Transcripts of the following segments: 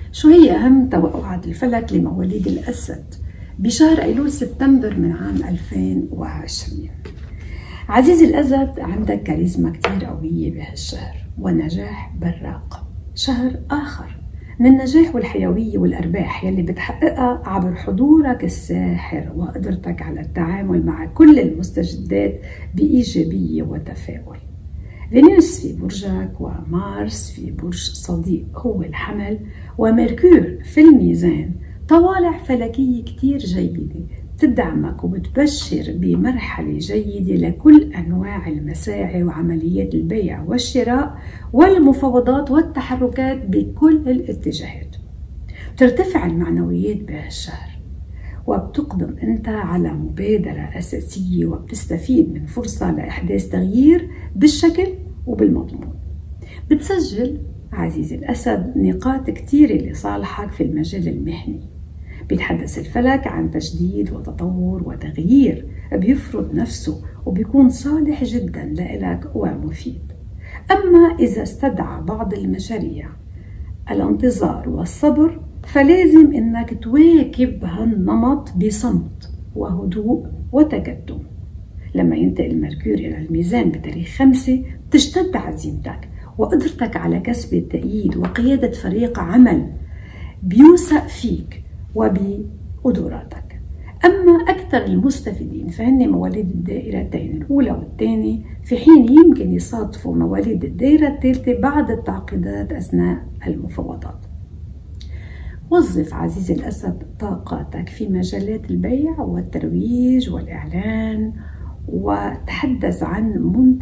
شو هي أهم توقعات الفلك لمواليد الأسد بشهر أيلول سبتمبر من عام 2020؟ عزيزي الأسد، عندك كاريزما كتير قوية بهالشهر ونجاح براق. شهر آخر من النجاح والحيوية والأرباح يلي بتحققها عبر حضورك الساحر وقدرتك على التعامل مع كل المستجدات بإيجابية وتفاؤل. فينوس في برجك ومارس في برج صديق هو الحمل وميركور في الميزان، طوالع فلكية كتير جيدة بتدعمك وبتبشر بمرحلة جيدة لكل أنواع المساعي وعمليات البيع والشراء والمفاوضات والتحركات بكل الاتجاهات. ترتفع المعنويات بهالشهر وبتقدم أنت على مبادرة أساسية وبتستفيد من فرصة لإحداث تغيير بالشكل وبالمضمون. بتسجل عزيزي الأسد نقاط كتيرة لصالحك في المجال المهني. بيتحدث الفلك عن تجديد وتطور وتغيير بيفرض نفسه وبيكون صالح جدا لإلك ومفيد. أما إذا استدعى بعض المشاريع الانتظار والصبر فلازم إنك تواكب هالنمط بصمت وهدوء وتقدم. لما ينتقل ميركور إلى الميزان بتاريخ 5 تشتد عزيمتك وقدرتك على كسب التأييد وقيادة فريق عمل بيوثق فيك وبقدراتك. أما أكثر المستفيدين فهن مواليد الدائرتين الأولى والثانية، في حين يمكن يصادفوا مواليد الدائرة الثالثة بعد التعقيدات أثناء المفاوضات. وظف عزيزي الأسد طاقاتك في مجالات البيع والترويج والإعلان، وتحدث عن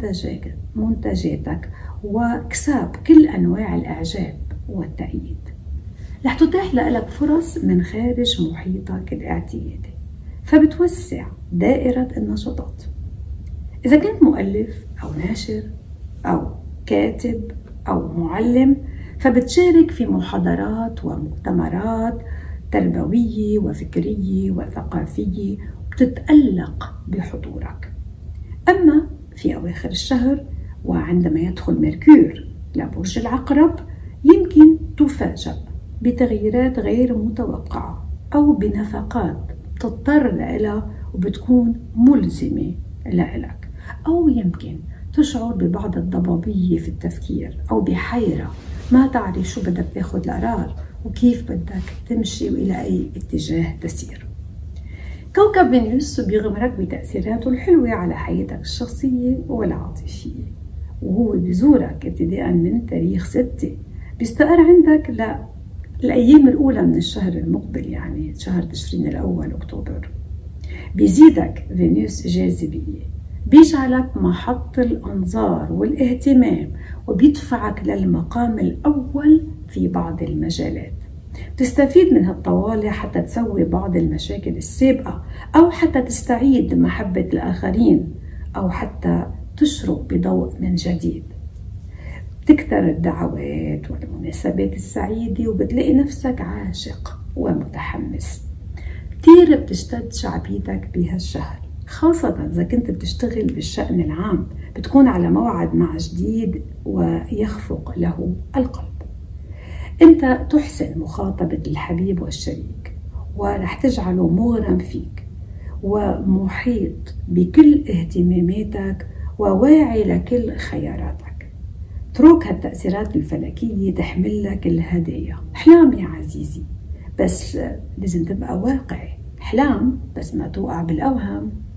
منتجاتك واكساب كل أنواع الإعجاب والتأييد. رح تتاح لك فرص من خارج محيطك الاعتيادي فبتوسع دائرة النشاطات. إذا كنت مؤلف أو ناشر أو كاتب أو معلم فبتشارك في محاضرات ومؤتمرات تربوية وفكرية وثقافية وبتتألق بحضورك. أما في أواخر الشهر وعندما يدخل ميركور لبرج العقرب يمكن تفاجأ بتغييرات غير متوقعة أو بنفقات بتضطر لها وبتكون ملزمة لك، أو يمكن تشعر ببعض الضبابية في التفكير أو بحيرة ما تعرف شو بدك تاخد القرار وكيف بدك تمشي وإلى أي اتجاه تسير. كوكب فينوس بيغمرك بتأثيراته الحلوة على حياتك الشخصية والعاطفية، وهو بيزورك ابتداء من تاريخ 6 بيستقر عندك الأيام الأولى من الشهر المقبل، يعني شهر تشرين الأول أكتوبر. بيزيدك فينوس جاذبية، بيجعلك محط الأنظار والاهتمام وبيدفعك للمقام الأول في بعض المجالات. تستفيد من هالطوالع حتى تسوي بعض المشاكل السابقة أو حتى تستعيد محبة الآخرين أو حتى تشرق بضوء من جديد. تكتر الدعوات والمناسبات السعيدة وبتلاقي نفسك عاشق ومتحمس. كتير بتشتد شعبيتك بهالشهر، خاصة إذا كنت بتشتغل بالشأن العام بتكون على موعد مع جديد ويخفق له القلب. أنت تحسن مخاطبة الحبيب والشريك ورح تجعله مغرم فيك ومحيط بكل اهتماماتك وواعي لكل خياراتك. اترك هالتأثيرات الفلكية تحمل لك الهدايا. احلام يا عزيزي، بس لازم تبقى واقعي. احلام بس ما توقع بالأوهام.